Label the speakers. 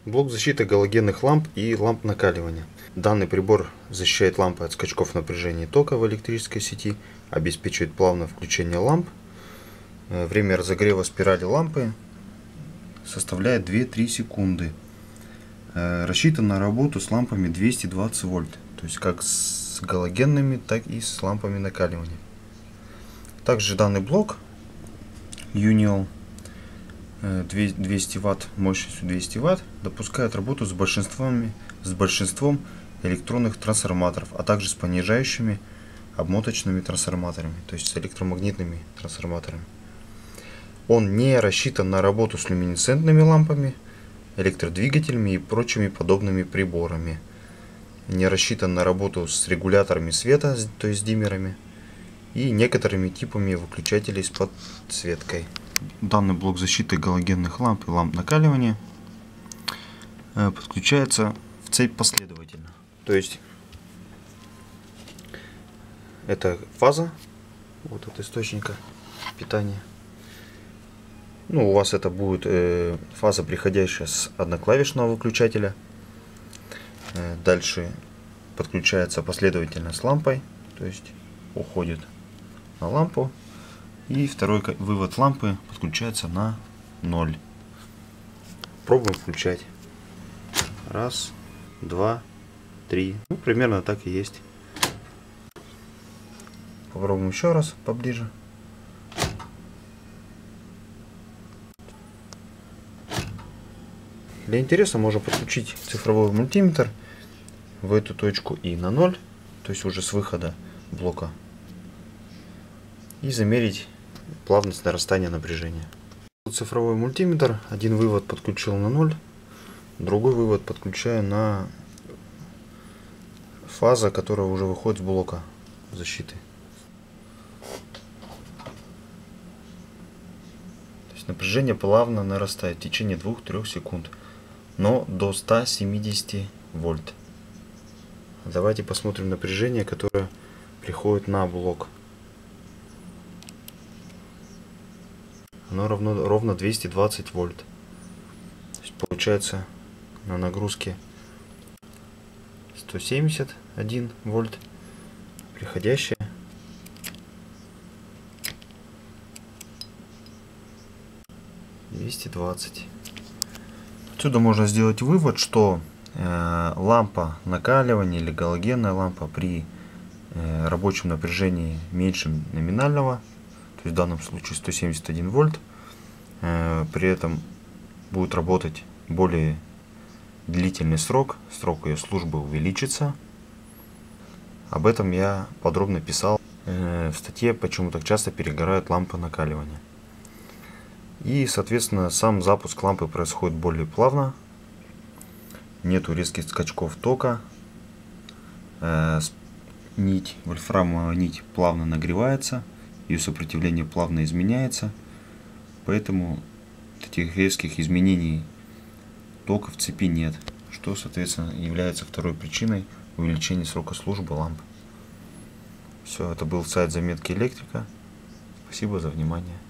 Speaker 1: Блок защиты галогенных ламп и ламп накаливания. Данный прибор защищает лампы от скачков напряжения и тока в электрической сети, обеспечивает плавное включение ламп. Время разогрева спирали лампы составляет 2-3 секунды. Рассчитан на работу с лампами 220 вольт, то есть как с галогенными, так и с лампами накаливания. Также данный блок Union 200 Вт, мощностью 200 Вт, допускает работу с большинством электронных трансформаторов, а также с понижающими обмоточными трансформаторами, то есть с электромагнитными трансформаторами. Он не рассчитан на работу с люминесцентными лампами, электродвигателями и прочими подобными приборами. Не рассчитан на работу с регуляторами света, то есть диммерами, и некоторыми типами выключателей с подсветкой. Данный блок защиты галогенных ламп и ламп накаливания подключается в цепь последовательно. То есть это фаза вот от источника питания. У вас это будет фаза, приходящая с одноклавишного выключателя. Дальше подключается последовательно с лампой, то есть уходит на лампу. И второй вывод лампы подключается на 0. Пробуем включать. Раз, два, три. Примерно так и есть. Попробуем еще раз поближе. Для интереса можно подключить цифровой мультиметр в эту точку и на 0, то есть уже с выхода блока, и замерить плавность нарастания напряжения. Цифровой мультиметр, один вывод подключил на 0, другой вывод подключаю на фаза, которая уже выходит с блока защиты. То есть напряжение плавно нарастает в течение 2-3 секунд, но до 170 вольт. Давайте посмотрим напряжение, которое приходит на блок. Оно ровно 220 вольт. То есть получается на нагрузке 171 вольт, приходящая 220. Отсюда можно сделать вывод, что лампа накаливания или галогенная лампа при рабочем напряжении меньше номинального, то есть в данном случае 171 вольт, при этом будет работать более длительный срок ее службы увеличится. Об этом я подробно писал в статье «Почему так часто перегорают лампы накаливания». И, соответственно, сам запуск лампы происходит более плавно, нету резких скачков тока, вольфрамовая нить плавно нагревается, ее сопротивление плавно изменяется, поэтому таких резких изменений тока в цепи нет, что, соответственно, является второй причиной увеличения срока службы ламп. Все, это был сайт Заметки Электрика. Спасибо за внимание.